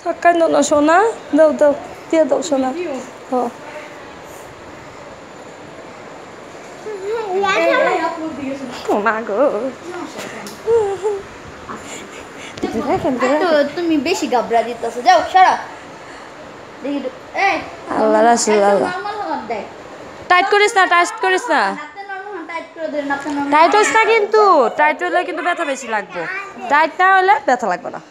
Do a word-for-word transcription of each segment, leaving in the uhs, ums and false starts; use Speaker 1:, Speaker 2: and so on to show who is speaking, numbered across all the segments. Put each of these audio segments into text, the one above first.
Speaker 1: কান্দো না সোনা, দাও দাও দিয়ে দাও সোনা। হ মা গো
Speaker 2: তুমি বেশি গাবরা দিতেছো, যাও সারা দেখি। এই
Speaker 1: আল্লাহ রাসূল আল্লাহ টাইট করিস না, টাইট করিস না, টাইট হইস না কিন্তু, টাইট হলে কিন্তু ব্যথা বেশি লাগবে, টাইট না হলে ব্যথা লাগবে না।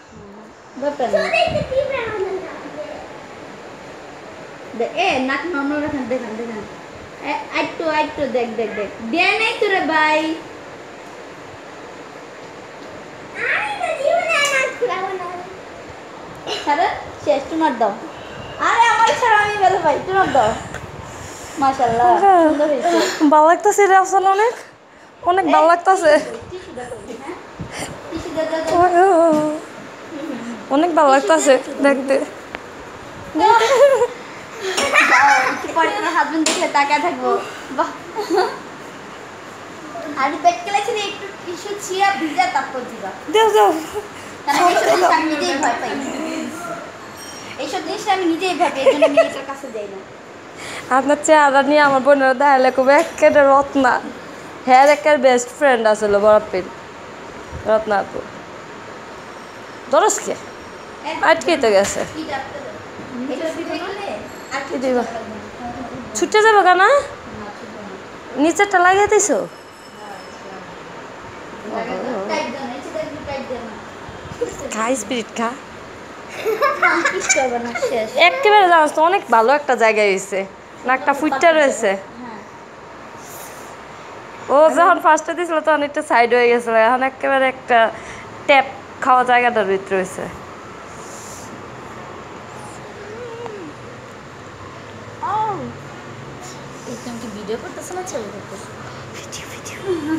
Speaker 2: এ নাক নর্মাল রাখেন, দেখেন দেখেন আইটু আইটু দেখ দেখ দেখ দেয় নাই তোরে ভাই। সারা শেষ তোমার দাও। আরে আমার ছাড়া আমি ভালো পাই, তোমার দাও। মাশাআল্লাহ সুন্দর হয়েছে।
Speaker 1: ভালো লাগতেছে রে আফসান, অনেক অনেক ভালো লাগতেছে, অনেক ভালো লাগতেছে দেখতে।
Speaker 2: পরে তোমার হাজবেন্ড দেখলে তাকায় থাকবো। বাহ আর পেট কেলেছে একটু টিস্যু ছিয়া ভিজা তারপর দিবা।
Speaker 1: দাও দাও,
Speaker 2: কারণ এইসব জিনিস আমি নিজেই ভয় পাই, এইসব জিনিস আমি নিজেই ভাবি, এই জন্য মেয়েটার কাছে যাই না।
Speaker 1: আপনার চেহারা নিয়ে আমার বোনের দেখালে খুব একেবারে রত্না, হ্যাঁ একের বেস্ট ফ্রেন্ড আসলো বরাপিল রত্না আপু। দরজকে আটকেই তো গেছে, কি দিবা ছুটে যাবে কেনা, নিচেরটা লাগিয়ে দিছো। খা স্পিরিট খা, একেবারে জানাস তো অনেক ভালো একটা জায়গায় হয়েছে, নাকটা ফুটটা রয়েছে। ও যখন ফার্স্টে দিছিল তখন একটু সাইড হয়ে গেছিল, এখন একেবারে একটা ট্যাপ খাওয়া জায়গাটার ভিতরে রয়েছে।
Speaker 2: তুমি কি ভিডিও করতেছ না ছবি করতেছ?
Speaker 1: Video video.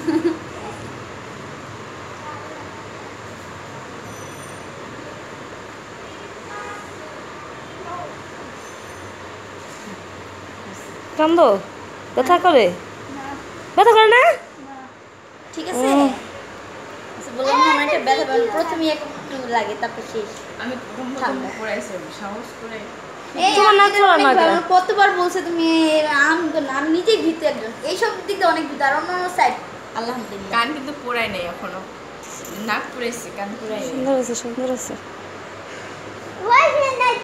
Speaker 1: কান্দো, ব্যথা করে? ব্যথা করে না?
Speaker 2: ঠিক আছে বললাম না, আমার একটা ব্যথা পাই প্রথমে একটু লাগে, তারপর শেষ।
Speaker 3: আমি ঠান্ডা পড়াইছি সাহস করে।
Speaker 2: এই
Speaker 1: তোমার নাক চলা না কেন?
Speaker 2: কতবার বলছে তুমি আম আমি নিজেই ভীতু একজন, এইসব দিক দিয়ে অনেক ভীতু। আর অন্য অন্য সাইড আলহামদুলিল্লাহ
Speaker 3: কান কিন্তু পড়াই নাই এখনো, নাক পড়াইছি কান পড়াই নাই।
Speaker 1: সুন্দর আছে সুন্দর আছে।